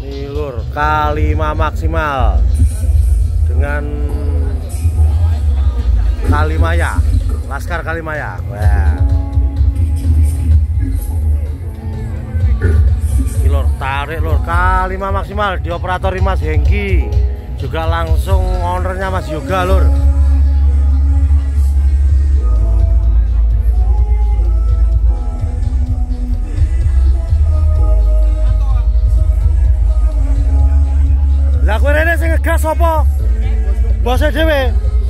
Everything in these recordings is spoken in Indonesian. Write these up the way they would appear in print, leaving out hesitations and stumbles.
Nih lur, K5 maksimal dengan Kalimaya, Laskar Kalimaya. Wah. Ini lur, tarik lur, K5 maksimal di operator Mas Hengki. Juga langsung ownernya Mas Yoga lur. Lah kowe rene sing ngegas apa? Bose dhewe.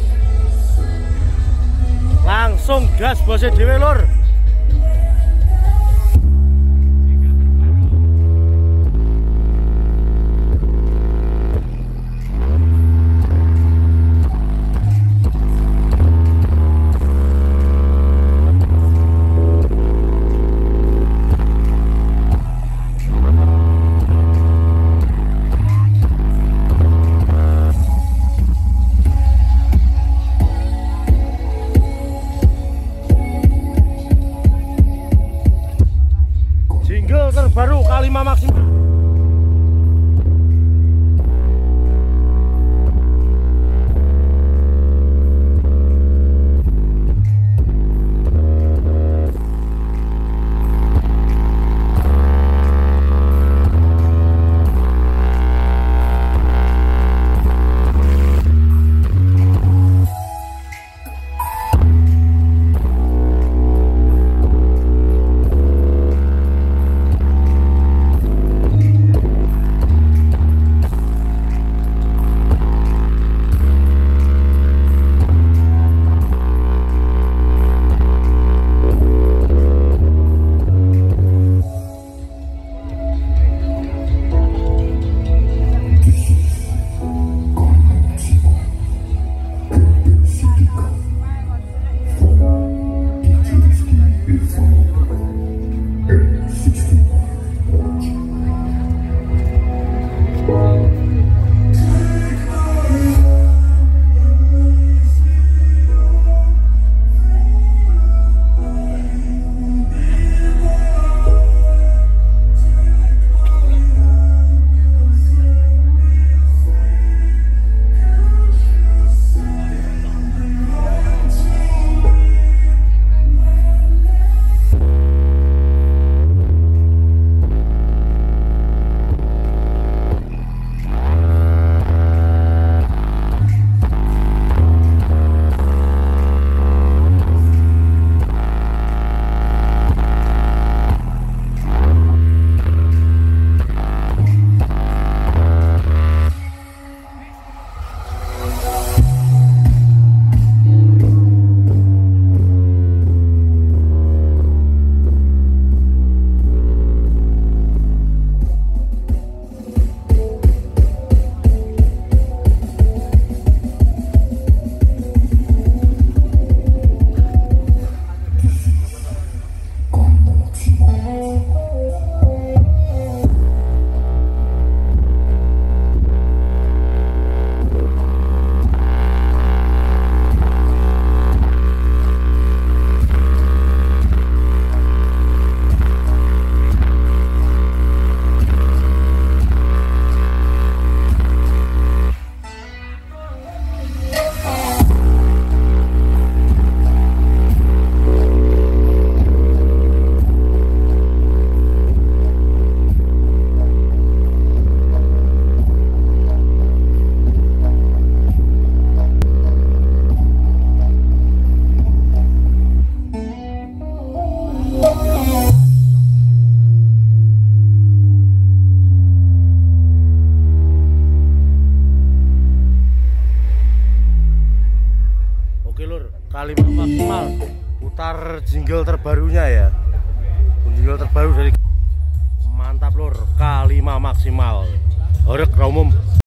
Langsung gas bose dhewe lur. Jingle terbaru K5 maksimal. K5 maksimal, putar jingle terbarunya ya. Jingle terbaru dari mantap lur, K5 maksimal. Horeg umum.